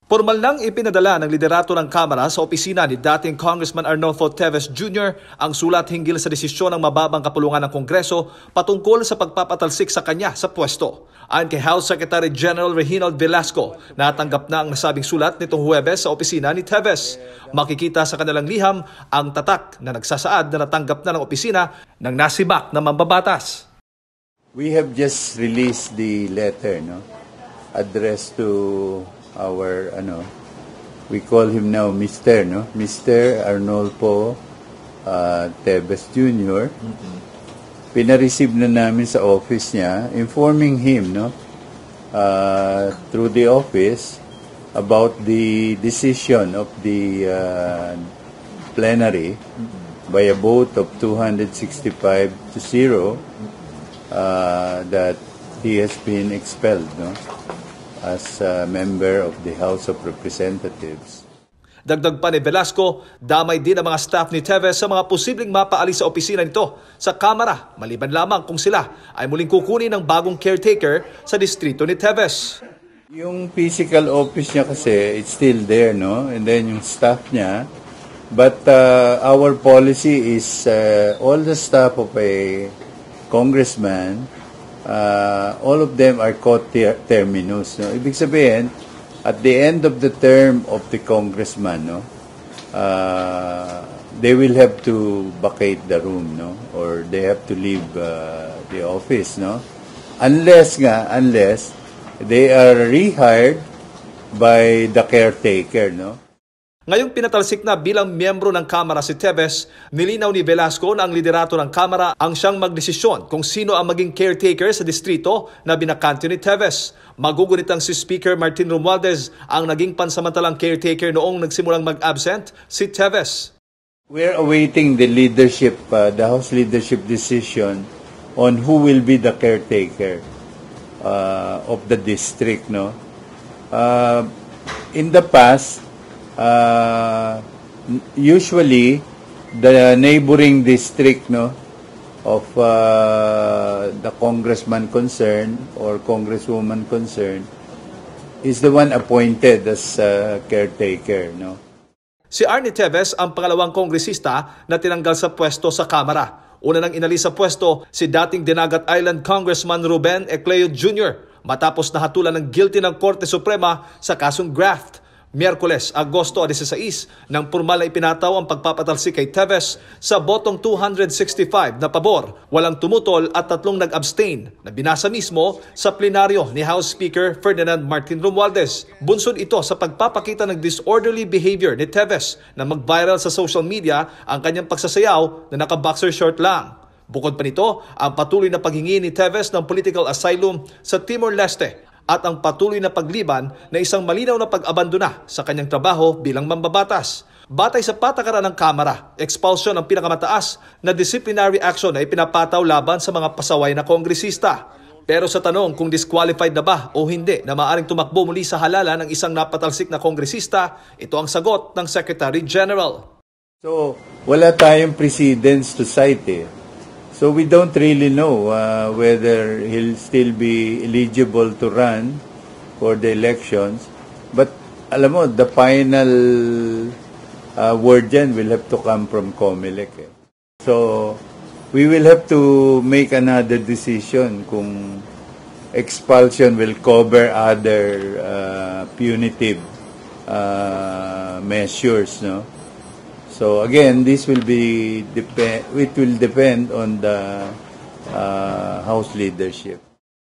Formal nang ipinadala ng liderato ng Kamara sa opisina ni dating Congressman Arnolfo Teves Jr. ang sulat hinggil sa desisyon ng mababang kapulungan ng Kongreso patungkol sa pagpapatalsik sa kanya sa pwesto. Ayon kay House Secretary General Reginald Velasco, natanggap na ang nasabing sulat nitong Huwebes sa opisina ni Teves. Makikita sa kanilang liham ang tatak na nagsasaad na natanggap na ng opisina ng nasibak na mambabatas. We have just released the letter, addressed to our, we call him now Mr. Mr. Arnolfo Teves Jr. Pinareceive na namin sa office niya, informing him, through the office about the decision of the plenary by a vote of 265 to 0 that he has been expelled, as a member of the House of Representatives. Dagdag pa ni Velasco, damay din ang mga staff ni Teves sa mga posibleng mapaalis sa opisina nito sa Kamara, maliban lamang kung sila ay muling kukunin ng bagong caretaker sa distrito ni Teves. Yung physical office niya kasi, it's still there, and then yung staff niya. But our policy is all the staff of a congressman, all of them are co-terminus. Ibig sabihin, at the end of the term of the congressman, they will have to vacate the room, or they have to leave the office, unless they are rehired by the caretaker, Ngayong pinatalsik na bilang miyembro ng Kamara si Teves, nilinaw ni Velasco na ang liderato ng Kamara ang siyang magdesisyon kung sino ang maging caretaker sa distrito na binakante ni Teves. Magugunitang si Speaker Martin Romualdez ang naging pansamantalang caretaker noong nagsimulang mag-absent si Teves. We're awaiting the leadership, the House leadership decision on who will be the caretaker of the district. In the past, usually the neighboring district of the congressman concerned or congresswoman concerned is the one appointed as caretaker. Si Arnie Teves ang pangalawang kongresista na tinanggal sa pwesto sa Kamara. Una nang inalis sa pwesto si dating Dinagat Island Congressman Ruben Ecleo Jr. matapos nahatulan ng guilty ng Korte Suprema sa kasong graft. Miyerkules, Agosto 16, nang formal na ipinataw ang pagpapatalsik kay Teves sa botong 265 na pabor, walang tumutol at 3 nag-abstain na binasa mismo sa plenaryo ni House Speaker Ferdinand Martin Romualdez. Bunsod ito sa pagpapakita ng disorderly behavior ni Teves na mag-viral sa social media ang kanyang pagsasayaw na naka-boxer short lang. Bukod pa nito, ang patuloy na paghingi ni Teves ng political asylum sa Timor-Leste at ang patuloy na pagliban na isang malinaw na pag-abandona sa kanyang trabaho bilang mambabatas. Batay sa patakaran ng Kamara, expulsion ang pinakamataas na disciplinary action na ipinapataw laban sa mga pasaway na kongresista. Pero sa tanong kung disqualified na ba o hindi na maaaring tumakbo muli sa halalan ng isang napatalsik na kongresista, ito ang sagot ng Secretary General. So, wala tayong precedents to cite. So we don't really know whether he'll still be eligible to run for the elections. But alam mo, the final word dyan will have to come from COMELEC. So we will have to make another decision kung expulsion will cover other punitive measures, So again, this will it will depend on the House leadership.